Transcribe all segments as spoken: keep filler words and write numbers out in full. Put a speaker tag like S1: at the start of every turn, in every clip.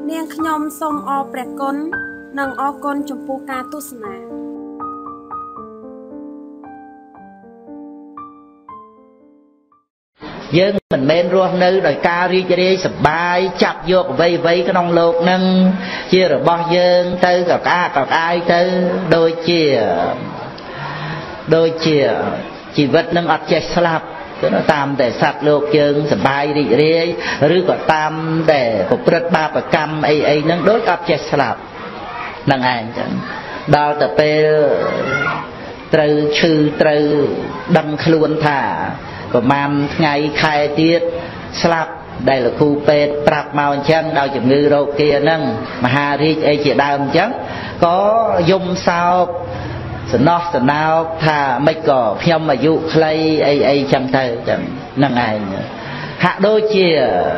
S1: នាងខ្ញុំសូមអរព្រះគុណនិងអរគុណចំពោះការទស្សនា
S2: យើងមិនមែនរស់នៅដោយការរីករាយសប្បាយចាប់យកអ្វីអ្វីក្នុងโลกនឹងជារបស់យើងទៅកក្អាកកក្អាយទៅដូចជាដូចជាជីវិតនឹងអត់ចេះស្លាប់តាមតែសត្វលោកយើងសប្បាយរីករាយឬក៏តាមតែប្រព្រឹត្តបាបកម្មអីអីហ្នឹងដូចអត់ចេះស្លាប់នឹងឯងចឹងដល់ទៅពេលត្រូវឈឺត្រូវដឹងខ្លួនថាប្រហែលថ្ងៃខែទៀតស្លាប់ដែលលោកគ្រូពេទ្យប្រាប់មកអញ្ចឹងដោយជំងឺរោគាហ្នឹងមហារាជអីជាដើមអញ្ចឹងក៏យំសោកសំណោះសំណោកថាមិនក៏ខ្ញុំអាយុខ្លីអីអីចឹងទៅចឹងហ្នឹងឯងហាក់ដូចជា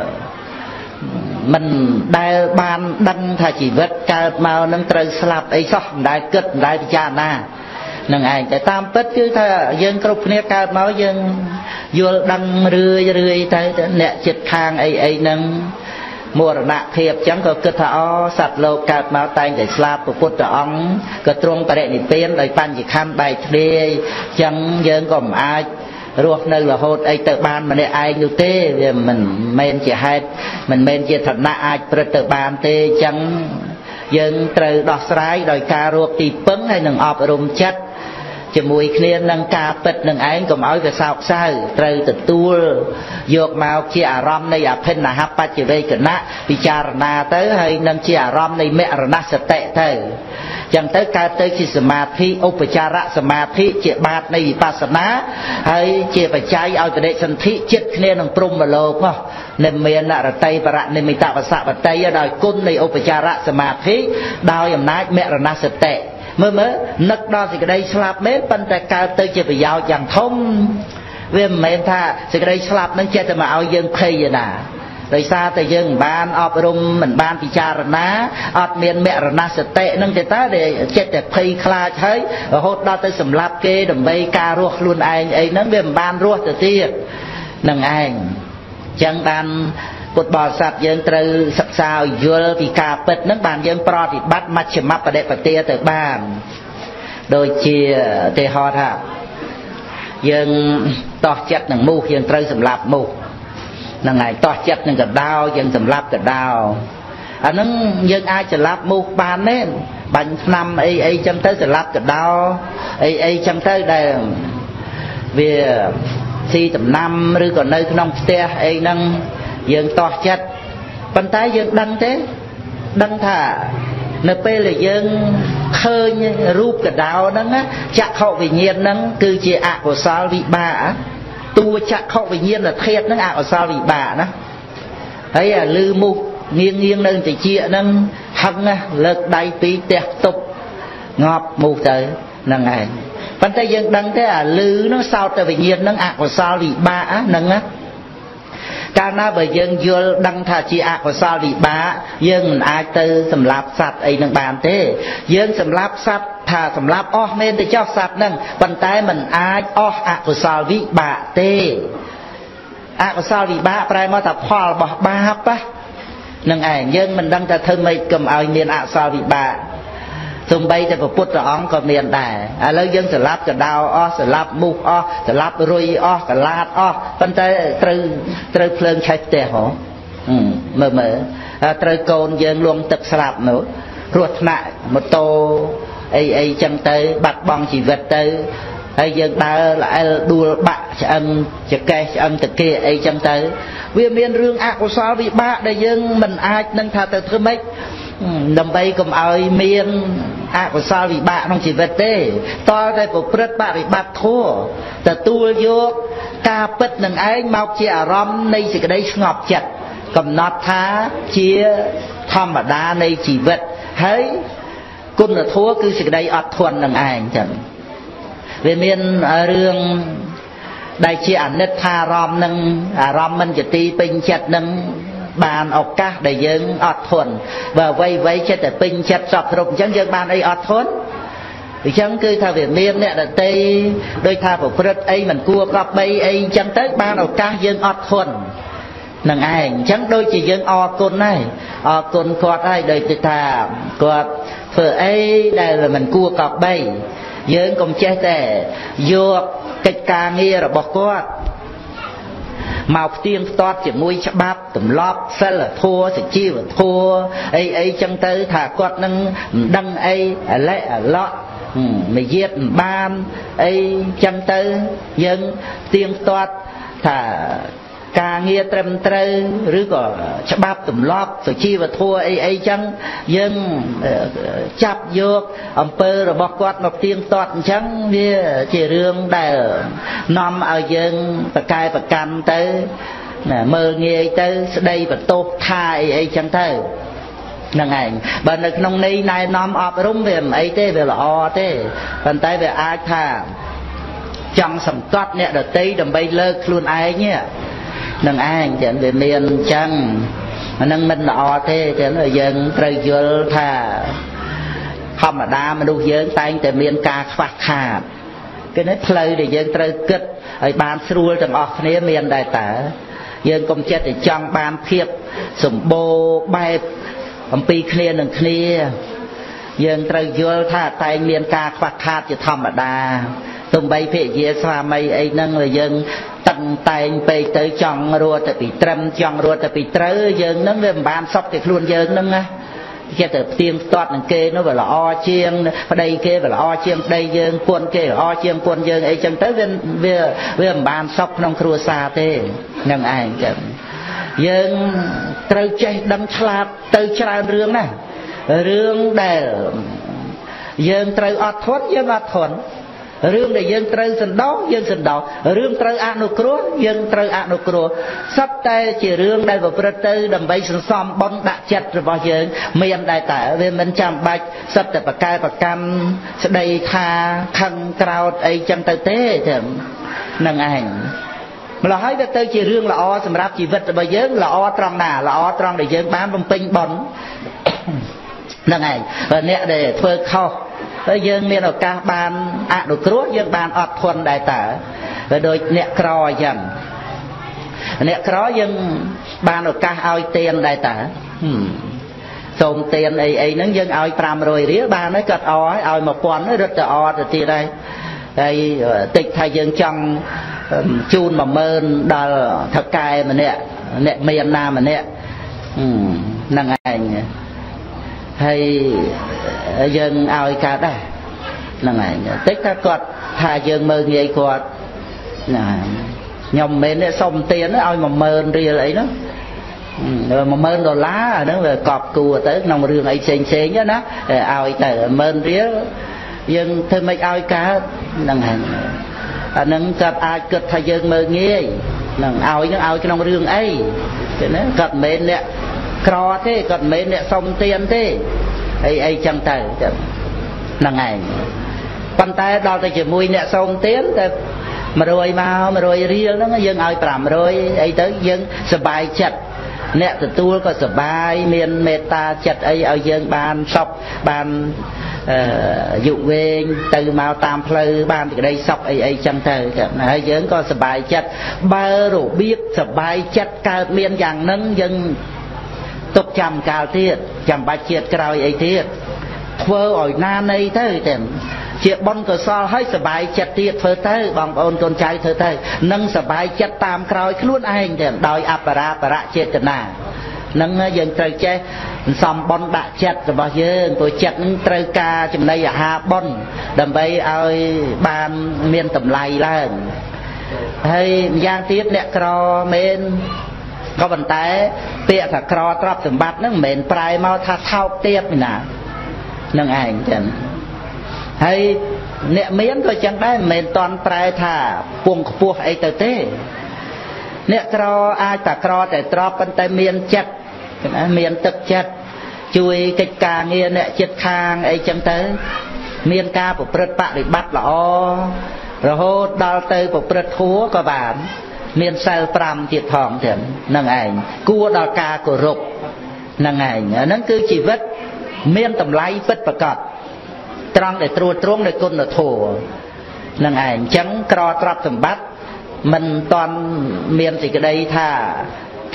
S2: មិនដែលបានដឹងថាជីវិតកើតមកនឹងត្រូវស្លាប់អីសោះមិនដែលគិតមិនដែលពិចារណានឹងឯងតែតាមពិតគឺថាយើងគ្រប់គ្នាកើតមកយើងយល់ដឹងរឿយរឿយទៅអ្នកចិត្តខាងអីអីហ្នឹងមរណភាពអញ្ចឹងក៏គិតថាអូសត្វលោកកើតមកតែងតែស្លាប់ព្រះពុទ្ធអង្គក៏ទ្រង់បរិនិព្វានដោយបញ្ញខណ្ឌបែកធ្លាយអញ្ចឹងយើងក៏មិនអាចរស់នៅរហូតអីទៅបានម្នាក់ឯងនោះទេវាមិនមែនជាហេតុមិនមែនជាឋានៈអាចព្រឹត្តទៅបានទេអញ្ចឹងយើងត្រូវដោះស្រាយដោយការរកទីពឹងហើយនឹងអប់រំចិត្តជាមួយគ្នានឹងការពិតនឹងឯងកុំឲ្យវាសោកសៅត្រូវទទួលយកមកជាអារម្មណ៍នៃអភិនហបច្ចវេកណៈពិចារណាទៅហើយនឹងជាអារម្មណ៍នៃមរណសតិទៅចឹងទៅកើតទៅជាសមាធិឧបចារសមាធិជាបាតនៃវិបស្សនាហើយជាបច្ច័យឲ្យបដិសន្ធិចិត្តគ្នានឹងព្រហ្មលោកនោះនិមានរតីបរនិមិតវសវតីដោយគុណនៃឧបចារសមាធិដោយអំណាចមរណសតិមើលមើលនឹកដល់សេចក្តីស្លាប់មែនប៉ុន្តែកើតទៅជាប្រយោជន៍យ៉ាងធំវាមិនមែនថាសេចក្តីស្លាប់នឹងចេះតែមកឲ្យយើងភ័យណាដោយសារតែយើងមិនបានអប់រំមិនបានពិចារណាអត់មានមរណសតិនឹងទេតើចិត្តតែភ័យខ្លាចហើយរហូតដល់ទៅសម្លាប់គេដើម្បីការរស់ខ្លួនឯងអីហ្នឹងវាមិនបានរស់ទៅទៀតនឹងឯងអញ្ចឹងបានពុទ្ធបរិស័ទយើងត្រូវសិក្សាឲ្យយល់ពីការពិតហ្នឹងបានយើងប្រតិបត្តិមជ្ឈមបដិបទាទៅបានដូចជាទេហោថាយើងតោះចិត្តនឹងមូសយើងត្រូវសម្លាប់មូសហ្នឹងហើយតោះចិត្តនឹងកដោយើងសម្លាប់កដោអាហ្នឹងយើងអាចសម្លាប់មូសបានទេបាញ់ថ្នាំអីអីចឹងទៅសម្លាប់កដោអីអីចឹងទៅដែលវាស៊ីដំណាំឬក៏នៅក្នុងផ្ទះអីហ្នឹងយើងតោះចិត្តប៉ុន្តែយើងដឹងទេដឹងថានៅពេលដែលយើងឃើញរូបកដោហ្នឹងចក្ខុវិញ្ញាណហ្នឹងគឺជាអកុសលវិបាកតួចក្ខុវិញ្ញាណធាតុហ្នឹងអកុសលវិបាកណាហើយអាលឺមុខងៀងងៀងនៅតិចហ្នឹងហឹងណាលើកដៃពីរទះទប់ងាប់មុខទៅហ្នឹងឯងប៉ុន្តែយើងដឹងទេអាលឺហ្នឹងសោតតែវិញ្ញាណហ្នឹងអកុសលវិបាកហ្នឹងណាកាលណាបើយើងយល់ដឹងថាជាអកុសលវិបាកយើងមិនអាចទៅសម្លាប់សត្វអីនឹងបានទេយើងសម្លាប់សត្វថាសម្លាប់អស់មែនទៅចោះសត្វហ្នឹងប៉ុន្តែមិនអាចអស់អកុសលវិបាកទេអកុសលវិបាកប្រែមកថាផលរបស់បាបហ្នឹងឯងយើងមិនដឹងថាធ្វើម៉េចកុំឲ្យមានអកុសលវិបាកទោះបីតែព្រះពុទ្ធអង្គក៏មានដែរឥឡូវយើងស្លាប់កដោអស់ស្លាប់មូសអស់ស្លាប់រុយអស់កលាតអស់ប៉ុន្តែត្រូវត្រូវភ្លើងឆេះផ្ទះហ៎មើលមើលត្រូវកូនយើងលងទឹកស្លាប់នោះគ្រោះថ្នាក់ម៉ូតូអីអីចឹងទៅបាត់បង់ជីវិតទៅហើយយើងដើរល្អិលដួលបាក់ឆ្អឹងចកេះឆ្អឹងតគាអីចឹងទៅវាមានរឿងអកុសលវិបាកដែលយើងមិនអាចនឹងថាទៅធ្វើម៉េចដើម្បីកុំឲ្យមានអកុសលវិបាកក្នុងជីវិតទេតើតែប្រព្រឹត្តបរិបត្តិធម៌ទទួលយកការពិតនឹងឯងមកជាអារម្មណ៍នៃសេចក្តីស្ងប់ចិត្តកំណត់ថាជាធម្មតានៃជីវិតហើយគុណធម៌គឺសេចក្តីអត់ធន់នឹងឯងចឹងវាមានរឿងដែលជាអនិច្ចារម្មណ៍នឹងអារម្មណ៍មិនជាទីពេញចិត្តនឹងបានឱកាសដែលយើងអត់ធន់បើអ្វីអ្វីចិត្តតែពេញចិត្តសពគ្រប់អញ្ចឹងយើងបានអីអត់ធន់អញ្ចឹងគឺថាវាមានអ្នកដតីដោយថាប្រព្រឹត្តអីមិនគួរកប់បីអីអញ្ចឹងទៅបានឱកាសយើងអត់ធន់នឹងឯងចឹងដូចជាយើងអរគុណហើយអរគុណគាត់ហើយដូចទៅថាគាត់ធ្វើអីដែលមិនគួរកប់បីយើងកុំចេះតែយកកិច្ចការងាររបស់គាត់មកផ្ទៀងផ្ទាត់ជាមួយច្បាប់ទម្លាប់សិលធម៌សុជីវធម៌អីអីចឹងទៅថាគាត់នឹងមិនដឹងអីអាឡែអាឡក់មួយយាតមិនបានអីចឹងទៅយើងផ្ទៀងផ្ទាត់ថាការងារត្រឹមត្រូវឬក៏ច្បាប់ទម្លាប់សុជីវធម៌អីអីចឹងយើងចាប់យកអំពើរបស់គាត់មកផ្ទៀងផ្ទាត់អញ្ចឹងវាជារឿងដែលនាំឲ្យយើងប្រកែប្រកាន់ទៅមើលងាយទៅស្ដីបន្ទោសថាអីអីចឹងទៅហ្នឹងឯងបើនៅក្នុងនេះណែនាំអប់រំវាមិនអីទេវាល្អទេប៉ុន្តែវាអាចថាចង់សង្កត់អ្នកដទៃដើម្បីលើកខ្លួនឯងនឹងឯងចឹងវាមានអញ្ចឹងអានឹងមិនល្អទេចឹងយើងត្រូវយល់ថាធម្មតាមនុស្សយើងតែងតែមានការខ្វះខាតគឺនេះផ្លូវដែលយើងត្រូវគិតឲ្យបានស្រួលទាំងអស់គ្នាមានដែរតើយើងកុំចិត្តតែចង់បានភាពសម្បូរបែបអំពីគ្នានឹងគ្នាយើងត្រូវយល់ថាតែងមានការខ្វះខាតជាធម្មតាទំបីភរិយាស្វាមីអីហ្នឹងយើងតឹងតែងពេកទៅចង់រត់ទៅពីត្រឹមចង់រត់ទៅពីត្រូវយើងហ្នឹងវាមិនបានសុខតែខ្លួនយើងហ្នឹងណាគេទៅផ្ទៀងផ្ទាត់នឹងគេនោះវាល្អជាងប្តីគេវាល្អជាងប្តីយើងពុនគេល្អជាងពុនយើងអីចឹងទៅវាវាវាមិនបានសុខក្នុងគ្រួសារទេនឹងឯងចឹងយើងត្រូវចេះដឹងឆ្លាតទៅច្រើនរឿងណារឿងដែលយើងត្រូវអត់ធន់យើងអត់ធន់រឿងដែលយើងត្រូវសន្តោសយើងសន្តោសរឿងត្រូវអនុគ្រោះយើងត្រូវអនុគ្រោះសុទ្ធតែជារឿងដែលប្រព្រឹត្តទៅដើម្បីសន្សំបុណ្យដាក់ចិត្តរបស់យើងមានដែរតើវាមិនចាំបាច់សុទ្ធតែប្រកែប្រកាន់ស្ដីថាខឹងក្រោធអីចឹងទៅទេចឹងនឹងឯងម្ល៉េះហើយវាទៅជារឿងល្អសម្រាប់ជីវិតរបស់យើងល្អត្រង់ណាល្អត្រង់ដែលយើងបានបំពេញបុណ្យនឹងឯងអ្នកដែលធ្វើខុសហើយយើងមានឱកាសបានអនុគ្រោះយើងបានអត់ធន់ដែរតើវាដូចអ្នកក្រអញ្ចឹងអ្នកក្រយើងបានឱកាសឲ្យទានដែរតើសូមទានអីអីហ្នឹងយើងឲ្យប្រាំរយរៀលបានហើយគាត់អឲ្យឲ្យមួយពាន់រត់ទៅអទៅទៀតហើយហើយតិចថាយើងចង់ជូនមួយម៉ឺនដល់ថៅកែម្នាក់អ្នកមានណាម្នាក់ហ្នឹងឯងហើយយើងឲ្យកើតដែរហ្នឹងឯងតិចថាគាត់ថាយើងមើលងាយគាត់ណាខ្ញុំមិនមែនសុំtiềnឲ្យមួយម៉ឺនរៀលអីហ្នឹងមួយម៉ឺនដុល្លារអាហ្នឹងវាកប់គួរទៅក្នុងរឿងអីផ្សេងផ្សេងណាឲ្យទៅម៉ឺនរៀលយើងធ្វើមិនឲ្យកើតហ្នឹងហើយអាហ្នឹងគាត់អាចគិតថាយើងមើលងាយហ្នឹងឲ្យហ្នឹងឲ្យក្នុងរឿងអីទេណាគាត់មិនមែនអ្នកក្រទេគាត់មិនមែនអ្នកសុំtiềnទេអីអីចឹងទៅហ្នឹងឯងប៉ុន្តែដល់ទៅជាមួយអ្នកសុំtiềnតែមួយរយមកមួយរយរៀលហ្នឹងយើងឲ្យប្រាំរយអីទៅយើងសប្បាយចិត្តអ្នកទទួលក៏សប្បាយមានមេត្តាចិត្តអីឲ្យយើងបានសុខបានអឺយុវែងទៅមកតាមផ្លូវបានសេចក្តីសុខអីអីចឹងទៅហើយយើងក៏សប្បាយចិត្តបើរបៀបសប្បាយចិត្តកើតមានយ៉ាងហ្នឹងយើងទុកចាំកាលទៀតចាំបាច់ជាតិក្រោយអីទៀតធ្វើឲ្យណានៃទៅតែជាបុណ្យកុសលឲ្យសប្បាយចិត្តទៀតធ្វើទៅបងប្អូនកូនចៅធ្វើទៅនឹងសប្បាយចិត្តតាមក្រោយខ្លួនឯងទៅដោយអបរាបរៈចេតនានឹងយើងត្រូវចេះសំបុណ្យដាក់ចិត្តរបស់យើងព្រោះចិត្តនឹងត្រូវការចំណីអាហារបុណ្យដើម្បីឲ្យបានមានតម្លៃឡើងហើយម្យ៉ាងទៀតអ្នកក្រមែនក៏ប៉ុន្តែពាក្យថាក្រទ្រព្យសម្បត្តិហ្នឹងមិនមែនប្រែមកថាថោកទាបណានឹងឯងចឹងហើយអ្នកមានក៏ចឹងដែរមិនមែនតន់ប្រែថាពងខ្ពស់អីទៅទេអ្នកក្រអាចតែក្រតែទ្រព្យប៉ុន្តែមានចិត្តណាមានទឹកចិត្តជួយកិច្ចការងារអ្នកចិត្តខាងអីចឹងទៅមានការប្រព្រឹត្តបរិបត្តិល្អរហូតដល់ទៅប្រព្រឹត្តធម៌ក៏បានមានសិលប្រាំទៀតផងទៀតហ្នឹងឯងគួរដល់ការគោរពហ្នឹងឯងហ្នឹងគឺជីវិតមានតម្លៃពិតប្រាកដត្រង់ដែលត្រួតត្រងដោយគុណធម៌ហ្នឹងឯងអញ្ចឹងក្រទ្រព្យសម្បត្តិមិនតាន់មានសេចក្តីថាថ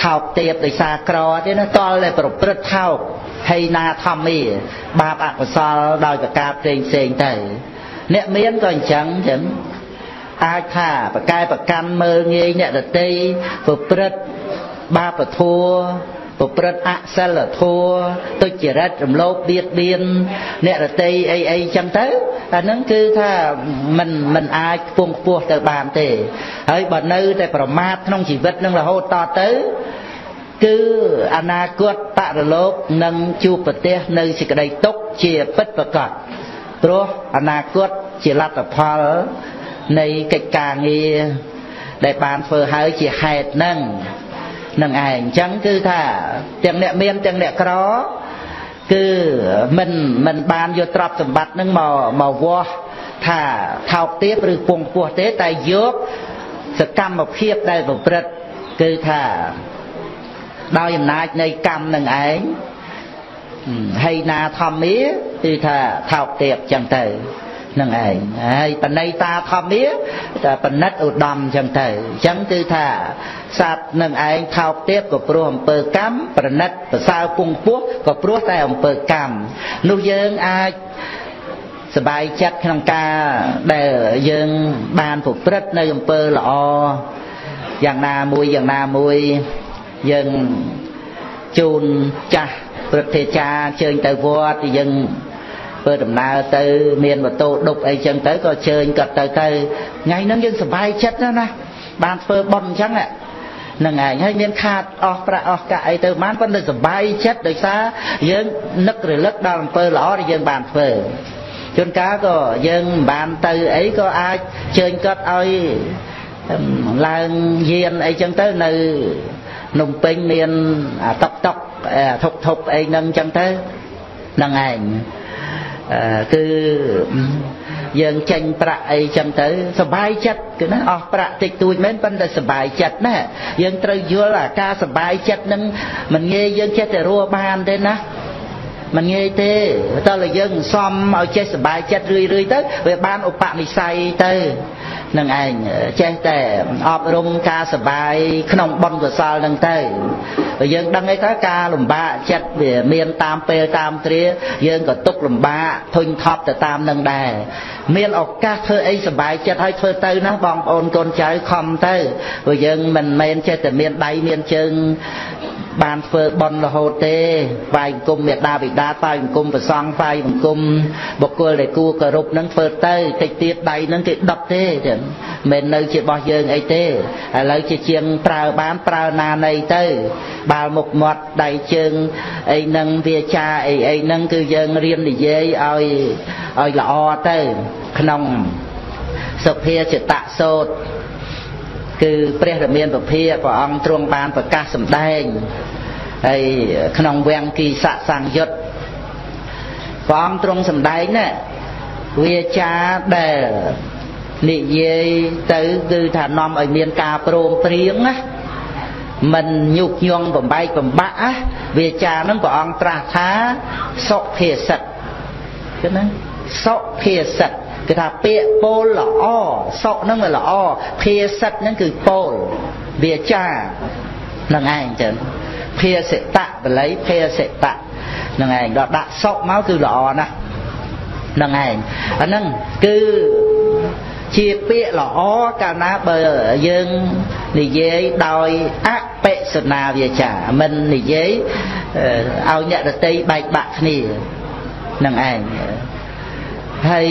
S2: ថោកទាបដោយសារក្រទេណាតលតែប្រព្រឹត្តថោកហើយណាធម្មីបាបអកុសលដោយប្រការផ្សេងផ្សេងទៅអ្នកមានក៏អញ្ចឹងចឹងអាចថាប្រកែប្រកាន់មើលងាយអ្នកដទៃប្រព្រឹត្តបាបធម៌ប្រព្រឹត្តអសិលធម៌ទុច្ចរិតរំលោភបៀតបៀនអ្នកដទៃអីអីចឹងទៅអាហ្នឹងគឺថាมันมันអាចខ្ពង់ខ្ពស់ទៅបានទេហើយបើនៅតែប្រមាថក្នុងជីវិតនឹងរហូតតទៅគឺអនាគតបរលោកនឹងជួបប្រទះនៅសេចក្តីទុក្ខជាពិតប្រាកដព្រោះអនាគតជាលទ្ធផលនៃកិច្ចការងារដែលបានធ្វើហើយជាហេតុហ្នឹងនឹងឯងអញ្ចឹងគឺថាទាំងអ្នកមានទាំងអ្នកក្រគឺមិនមិនបានយកទ្រព្យសម្បត្តិហ្នឹងមកមកវាស់ថាថោកទាបឬពងពោះទេតែយកសកម្មភាពដែលប្រព្រឹត្តគឺថាដោយអំណាចនៃកម្មនឹងឯងហើយណាធម្មាគឺថាថោកទាបចឹងទៅនឹងឯងហើយបណៃតាធម្មាតែបណិតឧត្តមចឹងទៅអញ្ចឹងគឺថាសត្វនឹងឯងថោកទាបក៏ព្រោះអំពើកម្មប្រណិតប្រសើរពងពោះក៏ព្រោះតែអំពើកម្មនោះយើងអាចសบายចិត្តក្នុងការដែលយើងបានប្រព្រឹត្តនៅអំពើល្អយ៉ាងណាមួយយ៉ាងណាមួយយើងជូនចាស់ព្រឹទ្ធាចារ្យជើញទៅវត្តយើងធ្វើដំណើរទៅមានម៉ូតូដប់អីចឹងទៅក៏ជើញគាត់ទៅទៅថ្ងៃហ្នឹងយើងសប្បាយចិត្តណាស់ណាបានធ្វើបុណ្យអញ្ចឹងហ្នឹងឯងហើយមានខាតអស់ប្រាក់អស់កាក់អីទៅបានប៉ុន្តែសប្បាយចិត្តដោយសារយើងនឹករលឹកដល់អំពើល្អដែលយើងបានធ្វើជួនកាលក៏យើងមិនបានទៅអីក៏អាចជើញគាត់ឲ្យឡើងយានអីចឹងទៅនៅនំពេញមានតុកតុកធុកធុកអីហ្នឹងចឹងទៅហ្នឹងឯងគឺយើងចេញប្រាក់អីចឹងទៅសบายចិត្តគឺណាអស់ប្រាក់តិចតួចមែនប៉ុន្តែសบายចិត្តណាយើងត្រូវយល់អាការសบายចិត្តហ្នឹងមិនងាយយើងចេះតែរស់បានទេណាមិនងាយទេតើលើយើងសំឲ្យចេះសบายចិត្តរឿយរឿយទៅវាបានឧបនិស្ស័យទៅនឹងឯងចេះតែអប់រំការសบายក្នុងបុណ្យកុសលហ្នឹងទៅបើយើងដឹងអីថាការលំបាកចិត្តវាមានតាមពេលតាមគ្រាយើងក៏ទុកលំបាកធុញថប់ទៅតាមនឹងដែរមានឱកាសធ្វើអីសบายចិត្តឲ្យធ្វើទៅណាបងប្អូនកូនចៅខំទៅព្រោះយើងមិនមែនចេះតែមានដៃមានជើងបានធ្វើបុណ្យរហូតទេថ្វាយបង្គំមេដាបិតាថ្វាយបង្គំព្រះសង្ឃថ្វាយបង្គំបុគ្គលដែលគួរគោរពនឹងធ្វើទៅតិចទៀតដៃនឹងគេដុតទេចឹងមិននៅជារបស់យើងអីទេឥឡូវជាជាងប្រើបានប្រើណានៃទៅបាល់មុខមាត់ដៃជើងអីនឹងវាចាអីអីនឹងគឺយើងរៀននិយាយឲ្យឲ្យល្អទៅក្នុងសុភាចតសូត្រគឺព្រះរាមាពភាព្រះអង្គទ្រង់បានប្រកាសសម្ដែងហើយក្នុងវាំងគីសសង្យុត្តព្រះអង្គទ្រង់សម្ដែងណាវាចាដែលនិយាយទៅគឺថានាំឲ្យមានការព្រមព្រៀងណាមិនញុកញង់បំបែកបំបាក់ណាវាចាហ្នឹងព្រះអង្គត្រាស់ថាសុភាសិតគឺណាសុភាសិតគឺថាពាក្យពោលល្អសុហ្នឹងវាល្អភាសិតហ្នឹងគឺពោលវាចាហ្នឹងឯងចឹងភាសិតៈបល័យភាសិតៈហ្នឹងឯងដល់ដាក់សុមកគឺល្អណាស់ហ្នឹងឯងអាហ្នឹងគឺជាពាក្យល្អកាលណាបើយើងនិយាយដោយអបិសនាវាចាមិននិយាយឲ្យអ្នកដទៃបែកបាក់គ្នាហ្នឹងឯងហើយ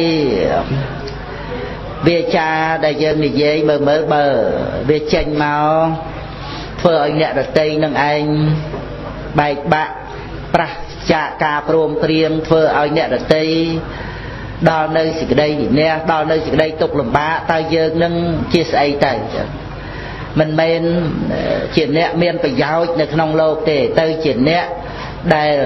S2: វាចាដែលយើងនិយាយមើលមើលបើវាចេញមកធ្វើឲ្យអ្នកដទៃនឹងឯងបែកបាក់ប្រះចាកការព្រមព្រៀងធ្វើឲ្យអ្នកដទៃដល់នៅសេចក្តីវិន័យដល់នៅសេចក្តីទុក្ខលំបាកតើយើងនឹងជាស្អីទៅមិនមែនជាអ្នកមានប្រយោជន៍នៅក្នុងលោកទេទៅជាអ្នកដែល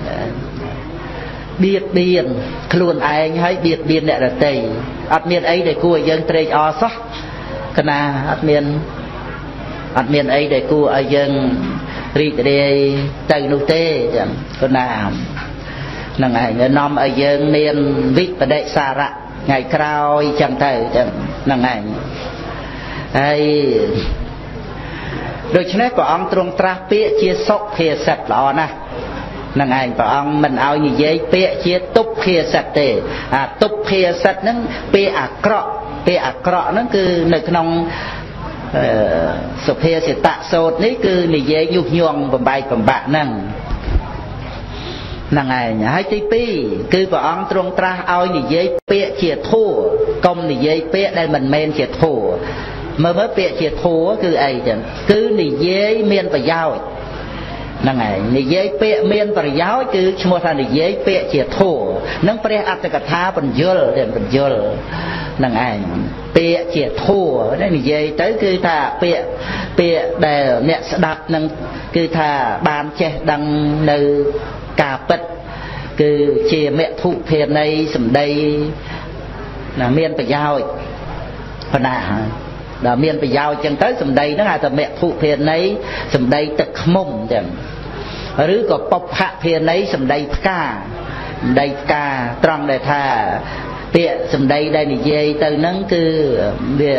S2: បៀតបៀនខ្លួនឯងហើយបៀតបៀនអ្នកដទៃអត់មានអីដែលគួរឲ្យយើងត្រេកអរសោះកណាអត់មានអត់មានអីដែលគួរឲ្យយើងរីករាយទៅនោះទេចឹងកណាហ្នឹងឯងនាំឲ្យយើងមានវិបដិសារៈថ្ងៃក្រោយចឹងទៅចឹងហ្នឹងឯងហើយដូច្នេះព្រះអង្គទ្រង់ត្រាស់ពាក្យជាសុភាសិតល្អណាស់នឹងឯងព្រះអង្គមិនឲ្យនិយាយពាក្យជាទុព្ភាសិតទេអាទុព្ភាសិតហ្នឹងពាក្យអាក្រក់ពាក្យអាក្រក់ហ្នឹងគឺនៅក្នុងសុភាសិតសូត្រនេះគឺនិយាយញុះញង់បំបែកបំបាក់ហ្នឹងហ្នឹងឯងហើយទីពីរគឺព្រះអង្គទ្រង់ត្រាស់ឲ្យនិយាយពាក្យជាធั่วកុំនិយាយពាក្យដែលមិនមែនជាធั่วមើលមើលពាក្យជាធั่วគឺអីចឹងគឺនិយាយមានប្រយោជន៍ហ្នឹងហើយនិយាយពាក្យមានប្រយោជន៍គឺឈ្មោះថានិយាយពាក្យជាធั่วនឹងព្រះអត្ថកថាបញ្យលដែលបញ្យលហ្នឹងឯងពាក្យជាធั่วនិយាយទៅគឺថាពាក្យពាក្យដែលអ្នកស្ដាប់នឹងគឺថាបានចេះដឹងនៅការពិតគឺជាមធុភាន័យសម្ដីណាមានប្រយោជន៍ប៉ុណ្ណាហើយដល់មានប្រយោជន៍ចឹងទៅសម្ដីហ្នឹងហៅថាមធុភាន័យសម្ដីទឹកខ្មុំចឹងឬក៏បុព្វភាន័យសម្ដីផ្កាសម្ដីផ្កាត្រង់ដែលថាពាក្យសម្ដីដែលនិយាយទៅហ្នឹងគឺវា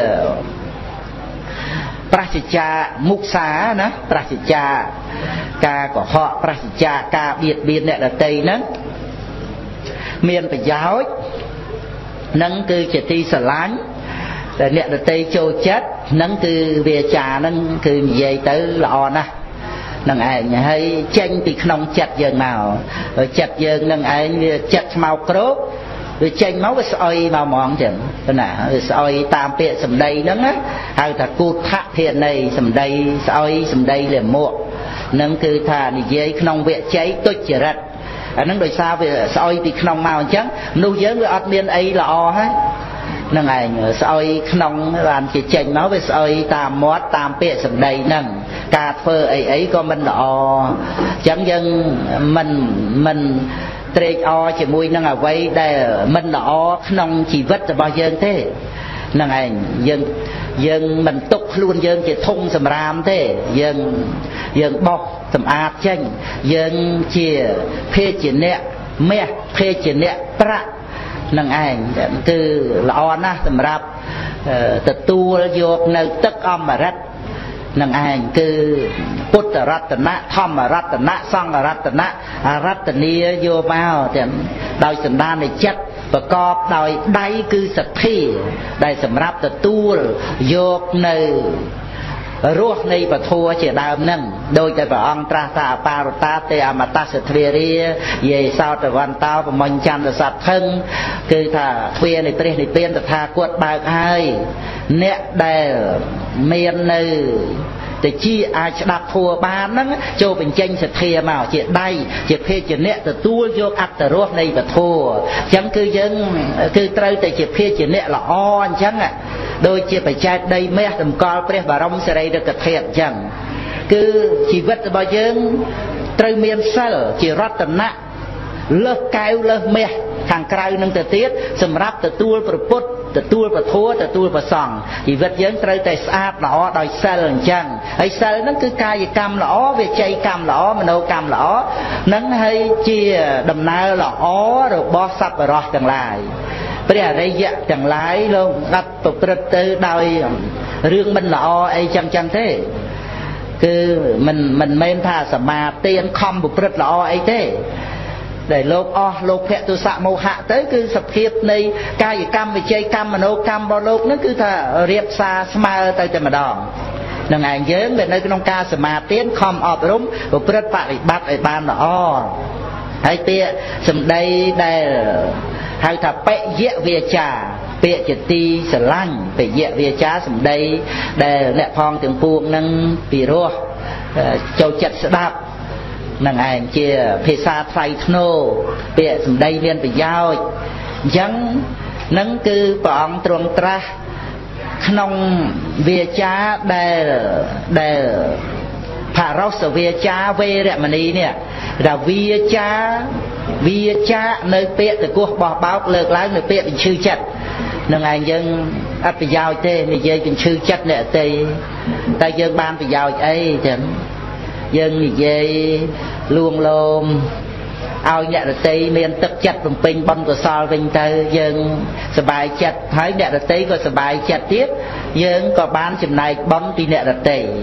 S2: ប្រសិជ្ជាមុសាណាប្រសិជ្ជាការកុហកប្រសិជ្ជាការបៀតបៀនអ្នកដទៃហ្នឹងមានប្រយោជន៍ហ្នឹងគឺជាទីស្រឡាញ់តែអ្នកដទៃចូលចិត្តហ្នឹងគឺវាចាហ្នឹងគឺនិយាយទៅល្អណាស់នឹងឯងហើយចេញពីក្នុងចិត្តយើងមកចិត្តយើងនឹងឯងវាចិត្តស្មោកគ្រោកវាចេញមកវាស្អុយមកហ្មងចឹងណាវាស្អុយតាមពាក្យសម្ដីហ្នឹងណាហៅថាគូថភាន័យសម្ដីស្អុយសម្ដីលាមកហ្នឹងគឺថានិយាយក្នុងវជ័យទុច្ចរិតអាហ្នឹងដោយសារវាស្អុយពីក្នុងមកអញ្ចឹងមនុស្សយើងវាអត់មានអីល្អហើយនឹងឯងស្អុយក្នុងបានជាចេញមកវាស្អុយតាមមាត់តាមពាក្យសម្ដីហ្នឹងការធ្វើអីអីក៏មិនល្អអញ្ចឹងយើងមិនមិនត្រេកអរជាមួយនឹងអ្វីដែលមិនល្អក្នុងជីវិតរបស់យើងទេហ្នឹងឯងយើងយើងមិនទុកខ្លួនយើងជាធុងសម្រាមទេយើងយើងបោះសម្អាតចេញយើងជាភេជ្ជៈមាសភេជ្ជៈប្រាក់នឹងឯងគឺល្អណាស់សម្រាប់ទទួលយកនៅទឹកអមរិតនឹងឯងគឺពុទ្ធរតនៈធម្មរតនៈសង្ឃរតនៈអរតនីយកមកទាំងដោយសន្តាននៃចិត្តប្រកបដោយដៃគឺសទ្ធាដែលសម្រាប់ទទួលយកនៅរសនៃពធជាដើមហ្នឹងដោយតែព្រះអង្គត្រាស់ថាអបារតាទេអមតសទ្ធារាយេសោតវន្តោប្រមញ្ញចន្ទសត្វថឹងគឺថាទ្វារនៃព្រះនិព្វានតថាគតបើកហើយអ្នកដែលមាននៅតែជាអាចស្ដាប់ធัวបានហ្នឹងចូលបញ្ចេញសទ្ធាមកជាដៃជាភេជ្ជៈទទួលយកអត្តរសនៃពធัวអញ្ចឹងគឺយើងគឺត្រូវតែជាភេជ្ជៈល្អអញ្ចឹងដូចជាបច្ចេកដីមាសតម្កល់ព្រះបរមសារីរិកធាតុអញ្ចឹងគឺជីវិតរបស់យើងត្រូវមានសិលជារតនៈលើសកែវលើសមាសខាងក្រៅនឹងទៅទៀតសម្រាប់ទទួលព្រះពុទ្ធទទួលពធទទួលព្រះសង្ឃជីវិតយើងត្រូវតែស្អាតល្អដោយសិលអញ្ចឹងហើយសិលហ្នឹងគឺកាយកម្មល្អវិច័យកម្មល្អមនោកម្មល្អហ្នឹងហើយជាដំណើរល្អរបស់សប្បុរសទាំងឡាយព្រះអរិយៈទាំងឡាយលោកអត់ប្រព្រឹត្តទៅដោយរឿងមិនល្អអីចឹងចឹងទេគឺមិនមិនមែនថាសមាទានខំប្រព្រឹត្តល្អអីទេដែលលោកអស់លោកភៈទុសៈមោហៈទៅគឺសភាពនៃកាយកម្មវិច័យកម្មមនោកម្មរបស់លោកនឹងគឺថារៀបសារស្មើទៅតែម្ដងនឹងឯងយើងដែលនៅក្នុងការសមាទានខំអប់រំប្រព្រឹត្តបប្រតិបត្តិឲ្យបានល្អហើយពាក្យសម្ដីដែលហៅថាបយៈវាចាពាក្យជាទីស្រឡាញ់បយៈវាចាសម្ដីដែលអ្នកផងទាំងពួងនឹងពីរោះចូលចិត្តស្ដាប់នឹងឯងជាភាសាថ្លៃថ្នូរពាក្យសម្ដីមានប្រយោជន៍អញ្ចឹងនឹងគឺព្រះអង្គទ្រង់ត្រាស់ក្នុងវាចាដែលដែលផារោសវាចាវេរមណីនេះថាវាចាវាចានៅពាក្យតកោះបោះបោកលើកឡើងនៅពាក្យបញ្ឈឺចិត្តនឹងឯងយើងអត់ប្រយោជន៍ទេនិយាយបញ្ឈឺចិត្តអ្នកអតីតែយើងបានប្រយោជន៍អីចឹងយើងនិយាយលួងលោមឲ្យអ្នករតីមានទឹកចិត្តបំពេញបុណ្យកុសលវិញទៅយើងសប្បាយចិត្តហើយអ្នករតីក៏សប្បាយចិត្តទៀតយើងក៏បានចំណែកបុណ្យពីអ្នករតី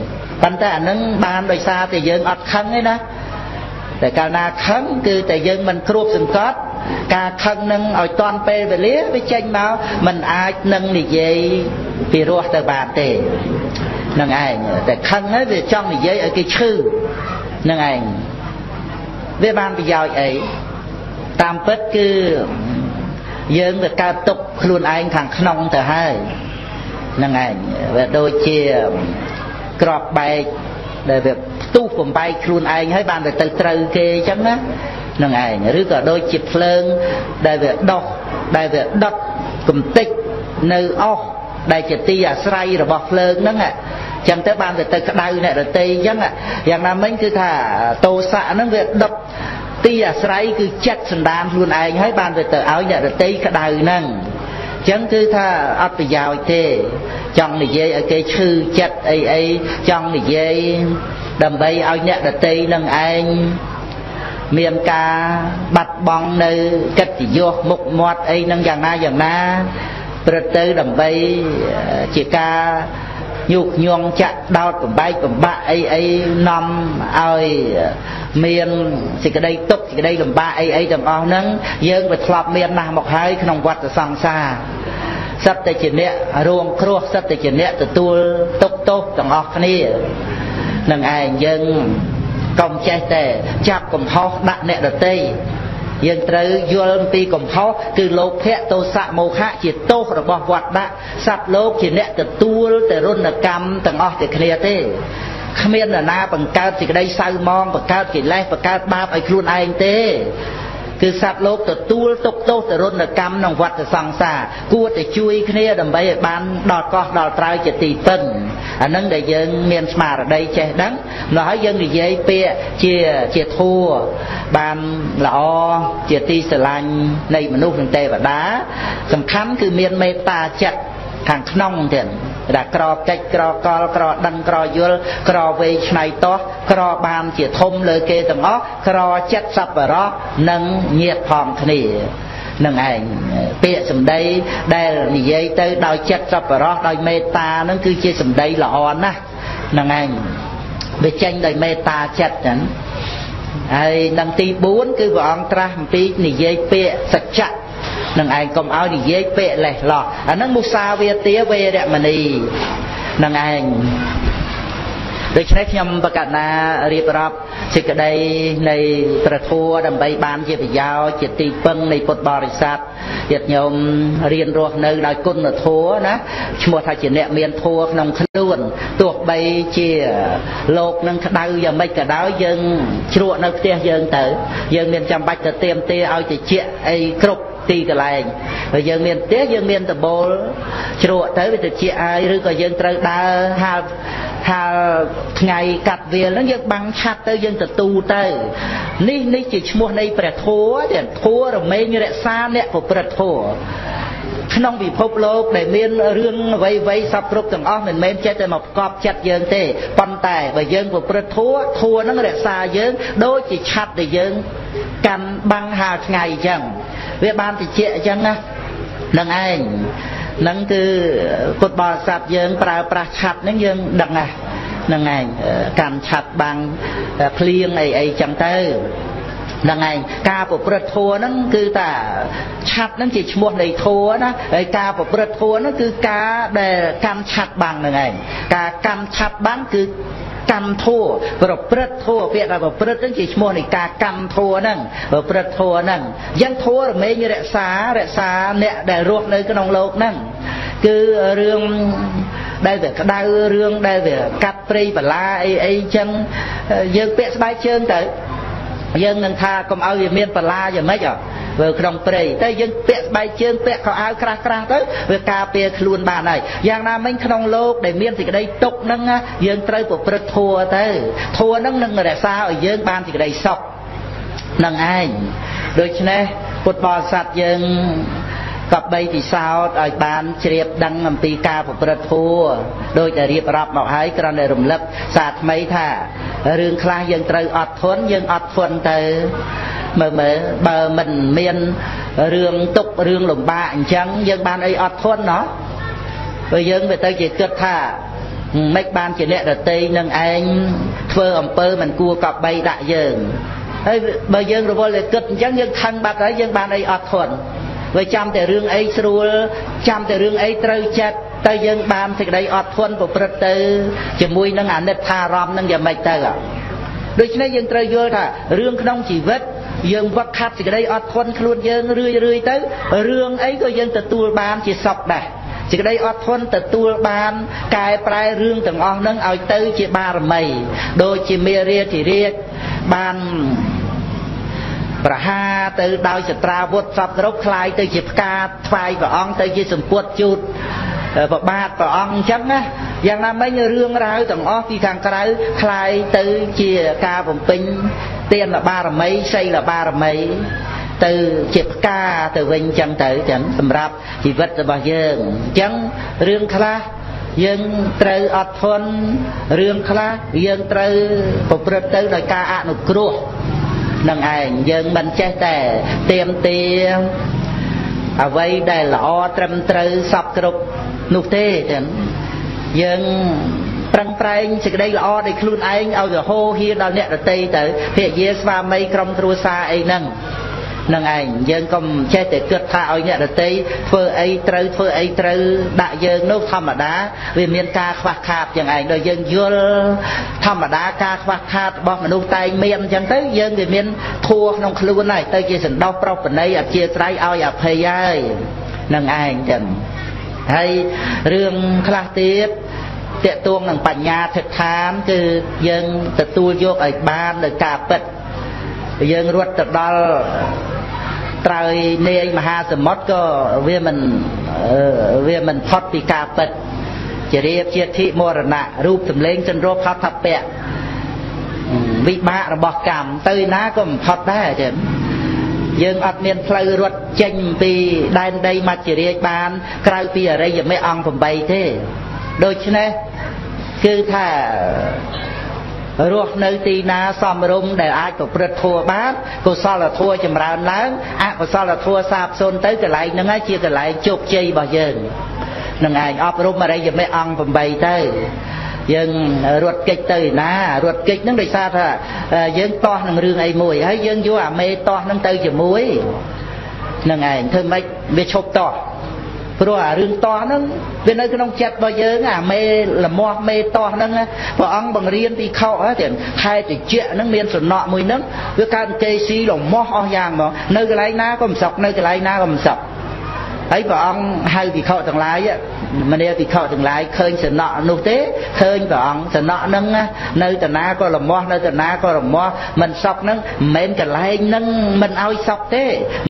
S2: ប៉ុន្តែអានឹងបានដោយសារតែយើងអត់ខឹងទេណាតែកាលណាខឹងគឺតែយើងមិនគ្របសង្កត់ការខឹងនឹងឲ្យតាន់ពេលវេលាវាចេញមកមិនអាចនឹងនិយាយពីរោះទៅបានទេនឹងឯងតែខឹងហើយវាចង់និយាយឲ្យគេឈឺនឹងឯងវាបានប្រយោជន៍អីតាមពិតគឺយើងវាកើតទុកខ្លួនឯងខាងក្នុងទៅហើយនឹងឯងវាដូចជាក្របបែកដែលវាផ្ទុះបំបែកខ្លួនឯងហើយបានទៅត្រូវគេអញ្ចឹងណានឹងឯងឬក៏ដូចជាភ្លើងដែលវាដោះដែលវាដុតកំតិចនៅអស់ដែលជាទីអាស្រ័យរបស់ភ្លើងហ្នឹងចឹងទៅបានទៅក្តៅអ្នករតីចឹងយ៉ាងណាមិញគឺថាតោសៈហ្នឹងវាដុតទីអាស្រ័យគឺចិត្តសន្តានខ្លួនឯងហើយបានទៅទៅឲ្យអ្នករតីក្តៅហ្នឹងចឹងគឺថាអត់ប្រយោជន៍ទេចង់និយាយឲ្យគេឈឺចិត្តអីអីចង់និយាយដើម្បីឲ្យអ្នករតីនឹងឯងមានការបាត់បង់នៅកិត្តិយសមុខមាត់អីនឹងយ៉ាងណាយ៉ាងណាព្រឹកទៅដើម្បីជាការញុកញង់ចាក់ដោតបំបែកបំបាក់អីអីនាំឲ្យមានសេចក្តីទុក្ខសេចក្តីលំបាកអីអីទាំងអស់ហ្នឹងយើងវាធ្លាប់មានណាស់មកហើយក្នុងវដ្តសង្សារសិតតែជាអ្នករួងគ្រោះសិតតែជាអ្នកទទួលទុក្ខទោសទាំងអស់គ្នានឹងឯងយើងកុំចេះតែចាប់កំហុសដាក់អ្នកដទៃយើងត្រូវយល់អំពីកំហុសគឺលោភៈទោសៈមោហៈជាទោសរបស់វត្តដាក់សត្វលោកជាអ្នកទទួលតែរុណកម្មទាំងអស់តែគ្នាទេគ្មាននរណាបង្កើតសេចក្តីសៅមងបង្កើតកិលេសបង្កើតបាបឲ្យខ្លួនឯងទេគឺសត្វលោកទទួលទុក្ខទោសតែរុណកម្មក្នុងវដ្តសង្សារគួរតែជួយគ្នាដើម្បីឲ្យបានដល់កោះដល់ត្រើយជាទីពឹងអានឹងដែលយើងមានស្មារតីចេះដឹងនោះហើយយើងនិយាយពាក្យជាជាធัวបានល្អជាទីស្រឡាញ់នៃមនុស្សនិងទេវតាសំខាន់គឺមានមេត្តាចិត្តខាងក្នុងទៀតដែលក្រកិច្ចក្រកលក្រដឹងក្រយល់ក្រវេឆ្នៃតោះក្របានជាធំលើគេទាំងអស់ក្រចិត្តសប្បុរសនិងញាតិផងគ្នានឹងឯងពាក្យសម្ដីដែលនិយាយទៅដោយចិត្តសប្បុរសដោយមេត្តានឹងគឺជាសម្ដីល្អណាស់នឹងឯងវាចេញដោយមេត្តាចិត្តចឹងហើយនឹងទីបួនគឺព្រះអង្គត្រាស់អំពីនិយាយពាក្យសច្ចៈនឹងឯងកុំឲ្យនិយាយពាក្យលេះលោះអានឹងមុសាវាទាវេរមណីនឹងឯងដូច្នេះខ្ញុំបកណារៀបរាប់សេចក្តីនៃព្រះធម៌ដើម្បីបានជាប្រយោជន៍ជាទីពឹងនៃពុទ្ធបរិស័ទញាតិញោមរៀនរស់នៅដោយគុណធម៌ណាឈ្មោះថាជាអ្នកមានធម៌ក្នុងខ្លួនទោះបីជាលោកនឹងក្តៅយ៉ាងម៉េចក៏ដោយយើងជ្រក់នៅផ្ទះយើងទៅយើងមានចាំបាច់ទៅទៀមទាឲ្យតិចអីគ្រប់ទីកន្លែងហើយយើងមានផ្ទះយើងមានដបូលជ្រក់ទៅវាទៅជាអាយឬក៏យើងត្រូវដើរហាលហាលថ្ងៃកាត់វាលហ្នឹងយើងបាំងឆាត់ទៅយើងទៅទូទៅនេះនេះជាឈ្មោះនៃព្រះធម៌ដែលធម៌រមែងរក្សាអ្នកប្រព្រឹត្តធម៌ក្នុងពិភពលោកដែលមានរឿងអ្វីអ្វីសពគ្រប់ទាំងអស់មិនមែនចេះតែមកប្រកបចិត្តយើងទេប៉ុន្តែបើយើងប្រព្រឹត្តធម៌ធម៌ហ្នឹងរក្សាយើងដូចជាឆាត់ដែលយើងកាន់បាំងហាលថ្ងៃអញ្ចឹងវាបានតិចអញ្ចឹងណានឹងឯងនឹងគឺពុទ្ធបរិស័ទយើងប្រើប្រាស់ឆាត់ហ្នឹងយើងដឹងណានឹងឯងកាន់ឆាត់បាំងភ្លៀងអីអីចឹងទៅហ្នឹងឯងការប្រព្រឹត្តធម៌ហ្នឹងគឺថាឆាត់ហ្នឹងជាឈ្មោះនៃធម៌ណាហើយការប្រព្រឹត្តធម៌ហ្នឹងគឺការដែលកាន់ឆាត់បាំងហ្នឹងឯងការកាន់ឆាត់បាំងគឺកម្មធัวប្រព្រឹត្តធัวពាក្យថាប្រព្រឹត្តហ្នឹងជាឈ្មោះនៃការកម្មធัวហ្នឹងប្រព្រឹត្តធัวហ្នឹងយ៉ាងធัวរមែងរក្សារក្សាអ្នកដែលរស់នៅក្នុងโลกហ្នឹងគឺរឿងដែលវាក្តៅរឿងដែលវាកាត់ព្រៃបលាអីអីចឹងយើងពាក់ស្បែកជើងទៅយើងនឹងថាកុំឲ្យវាមានបលាយ៉ាងម៉េចអ្ហ៎នៅក្នុងព្រៃតែយើងពាក់ស្បែកជើងពាក់ខោអាវក្រាស់ក្រាស់ទៅវាការពារខ្លួនបានហើយយ៉ាងណាមិញក្នុងโลกដែលមានសេចក្តីទុក្ខហ្នឹងយើងត្រូវប្រព្រឹត្តធម៌ទៅធម៌ហ្នឹងនឹងរក្សាឲ្យយើងបានសេចក្តីសុខនឹងឯងដូច្នេះពុទ្ធបរិស័ទយើងក៏បីពិសោធន៍ឲ្យបានជ្រាបដឹងអំពីការប្រព្រឹត្តធម៌ដោយតែរៀបរាប់មកហើយគ្រាន់តែរំលឹកសារថ្មីថារឿងខ្លះយើងត្រូវអត់ធន់យើងអត់ធន់ទៅមើលមើលបើមិនមានរឿងទុករឿងលំបាកអញ្ចឹងយើងបានអីអត់ធន់ណោះបើយើងវាទៅជាគិតថា mấy ban chỉ nẹt ở tây nâng anh phơ ẩm pơ mình cua cọp bay đại dương ấy bây giờ rồi lại cất chẳng nhưng thằng bạc ấy dân ban ấy ọt thuận với trămแต่រឿងអីស្រួលចាំតែរឿងអីត្រូវចិត្តទៅយើងបានសេចក្តីអត់ធន់ប្រព្រឹត្តទៅជាមួយនឹងអាណិតថារំនឹងយ៉ាងម៉េចទៅដូច្នេះយើងត្រូវយល់ថារឿងក្នុងជីវិតយើងវឹកខាត់សេចក្តីអត់ធន់ខ្លួនយើងរឿយរឿយទៅរឿងអីក៏យើងទទួលបានជាសុខដែរសេចក្តីអត់ធន់ទទួលបានកែប្រែរឿងទាំងអស់ហ្នឹងឲ្យទៅជាបារមីដូចជាមេរាធិរាជបានប្រហាទៅដោយសត្រាវុធសពគ្រប់คล้ายទៅជាផ្កាថ្វាយព្រះអង្គទៅជាសម្ពុតជូតប្របាទព្រះអង្គអញ្ចឹងណាយ៉ាងណាមិញរឿងរ៉ាវទាំងអស់ពីខាងក្រៅคล้ายទៅជាការបំពេញទានបារមីសីលបារមីទៅជាផ្កាទៅវិញអញ្ចឹងទៅចឹងសម្រាប់ជីវិតរបស់យើងអញ្ចឹងរឿងខ្លះយើងត្រូវអត់ធន់រឿងខ្លះយើងត្រូវប្រព្រឹត្តទៅដោយការអនុគ្រោះនឹងឯងយើងមិនចេះតែទៀមទាអ្វីដែលល្អត្រឹមត្រូវសពគ្រប់នោះទេចឹងយើងប្រឹងប្រែងសេចក្តីល្អដោយខ្លួនឯងឲ្យរហូតហៀដល់អ្នកដទៃទៅភរិយាស្វាមីក្រុមគ្រួសារអីហ្នឹងនឹងឯងយើងកុំចេះតែគិតថាឲ្យអ្នកដទៃធ្វើអីត្រូវធ្វើអីត្រូវដាក់យើងនោះធម្មតាវាមានការខ្វះខាតយ៉ាងឯងដោយយើងយល់ធម្មតាការខ្វះខាតរបស់មនុស្សតែងមានអញ្ចឹងទៅយើងវាមានធัวក្នុងខ្លួនហើយទៅជាសន្តោសប្រោសប្រណីអធ្យាស្រ័យឲ្យអភ័យហើយនឹងឯងចឹងហើយរឿងខ្លះទៀតតេតួងនឹងបញ្ញាធិដ្ឋានគឺយើងទទួលយកឲ្យបានដោយការពិតយើងរត់ទៅដល់ត្រើយនាយមហាសមុទ្រក៏វាមិនវាមិនផុតពីការពិតជារៀបជាធិមរណៈរូបសម្លេងចិនរោផតពៈវិបាករបស់កម្មទៅណាក៏មិនផុតដែរចឹងយើងអត់មានផ្លូវរត់ចេញពីដែនដីមច្ចរាជបានក្រៅពីអរិយមេអង្គeightទេដូច្នេះគឺថារស់នៅទីណាសមរម្យដែលអាចប្រព្រឹត្តធម៌បានកុសលធម៌ចម្រើនឡើងអកុសលធម៌សាបសូន្យទៅកន្លែងហ្នឹងហើយជាកន្លែងជោគជ័យរបស់យើងនឹងឯងអប់រំអរិយមេអង្គeightទៅយើងរត់កិច្ចទៅណារត់កិច្ចហ្នឹងដោយសារថាយើងតោះនឹងរឿងអីមួយហើយយើងយកអាមេតោះហ្នឹងទៅជាមួយនឹងឯងធ្វើម៉េចវាឈប់តោះព្រោះអារឿងតោះហ្នឹងវានៅក្នុងចិត្តរបស់យើងអាមេលមាស់មេតោះហ្នឹងព្រះអង្គបង្រៀនពីខោហ្នឹងខែតិចហ្នឹងមានសំណក់មួយហ្នឹងវាកើតកេស៊ីលមាស់អស់យ៉ាងហ្មងនៅកន្លែងណាក៏មិនសក់នៅកន្លែងណាក៏មិនសក់ហើយព្រះអង្គហៅភិក្ខុទាំងឡាយមនាភិក្ខុទាំងឡាយឃើញសំណក់នោះទេឃើញព្រះអង្គសំណក់ហ្នឹងនៅតាណាក៏លមាស់នៅតាណាក៏លមាស់មិនសក់ហ្នឹងមិនមែនកន្លែងហ្នឹងមិនឲ្យសក់ទេ